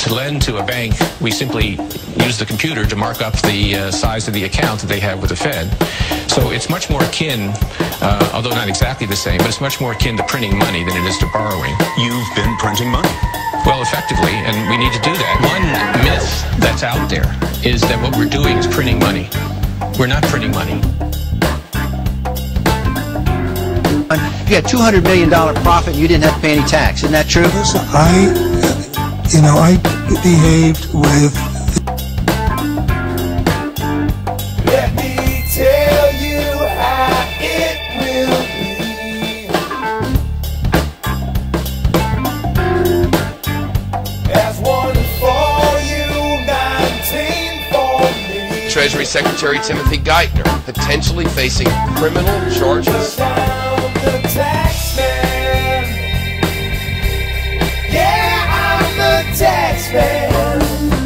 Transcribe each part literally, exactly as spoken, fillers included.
to lend to a bank, we simply use the computer to mark up the uh, size of the account that they have with the Fed. So it's much more akin, uh, although not exactly the same, but it's much more akin to printing money than it is to borrowing. You've been printing money? Well, effectively, and we need to do that. One myth that's out there is that what we're doing is printing money. We're not printing money. You had two hundred million dollars profit and you didn't have to pay any tax. Isn't that true? Listen, I, you know, I behaved with... Let me tell you how it will be. As one for you, nineteen for me. Treasury Secretary Timothy Geithner potentially facing criminal charges. The Taxman. Yeah, I'm the Taxman.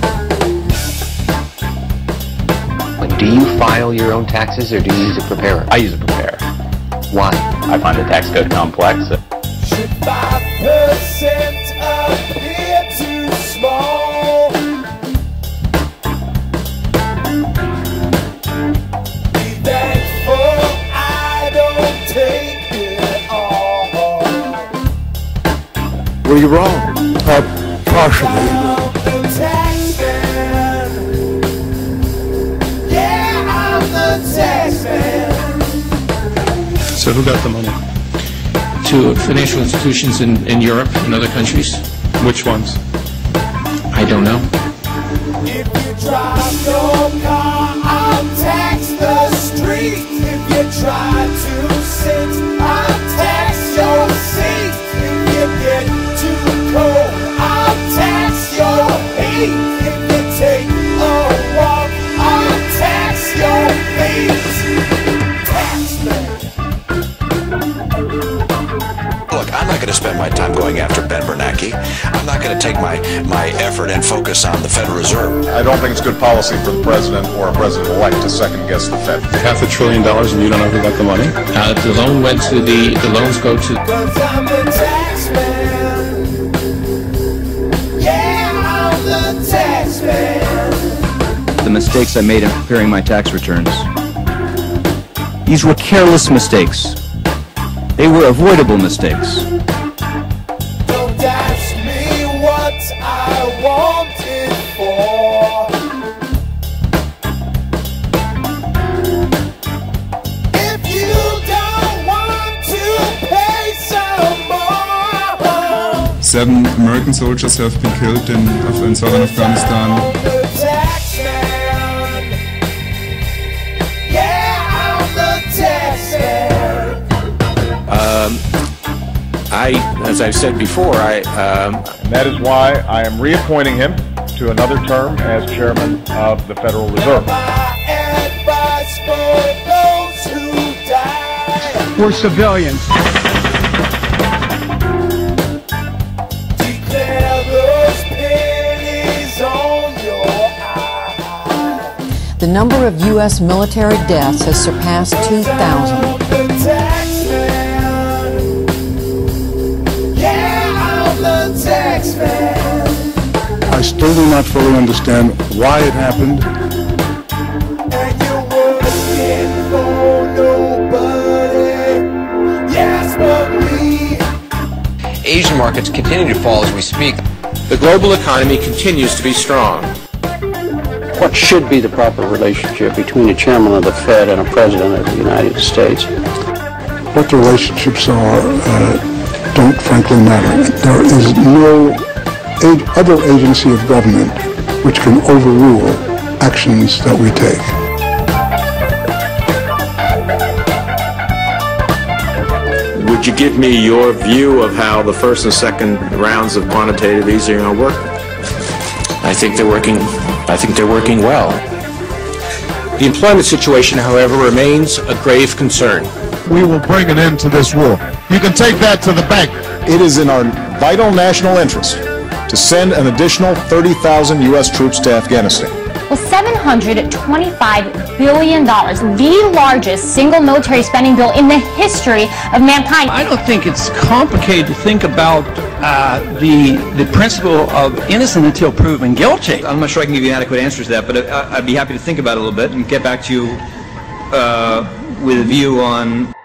Do you file your own taxes or do you use a preparer? I use a preparer. Why? I find the tax code complex. Should five percent appear too small? Be thankful I don't take. Were you wrong? Uh, partially. The Taxman. Yeah, I'm the Taxman. So who got the money? To financial institutions in, in Europe and other countries. Which ones? I don't know. If you drive your car, I'll tax the street. If you try to sit, I'll tax your seat. If you get too cold, I'll tax your heat. If you take a walk, I'll tax your feet. Taxman. Look, I'm not going to spend my time going after Ben Bernanke. I'm not going to take my, my effort and focus on the Federal Reserve. I don't think it's good policy for the president or a president-elect to second-guess the Fed. Half a trillion dollars and you don't know who got the money? Uh, the loan went to the, the loans go to... Cause I'm the Taxman. Yeah, I'm the Taxman. The mistakes I made in preparing my tax returns. These were careless mistakes. They were avoidable mistakes. Don't ask me what I want it for. If you don't want to pay some more. Seven American soldiers have been killed in, in southern Afghanistan. The Taxman. Yeah, I'm the Taxman. Um, I, as I've said before, I... Um, and that is why I am reappointing him to another term as chairman of the Federal Reserve. Advice for those who die. We're civilians. Declare those pennies on your eye. The number of U S military deaths has surpassed two thousand. I still do not fully understand why it happened. And you're working for nobody. Yes, but me. Asian markets continue to fall as we speak. the global economy continues to be strong. What should be the proper relationship between a chairman of the Fed and a president of the United States? What the relationships are uh, don't frankly matter. There is no ag- other agency of government which can overrule actions that we take. Would you give me your view of how the first and second rounds of quantitative easing are working? I think they're working. I think they're working well. The employment situation, however, remains a grave concern. We will bring an end to this war. You can take that to the bank. It is in our vital national interest to send an additional thirty thousand U S troops to Afghanistan. With seven hundred twenty-five billion dollars, the largest single military spending bill in the history of mankind. I don't think it's complicated to think about uh, the the principle of innocent until proven guilty. I'm not sure I can give you an adequate answer to that, but I, I'd be happy to think about it a little bit and get back to you uh, with a view on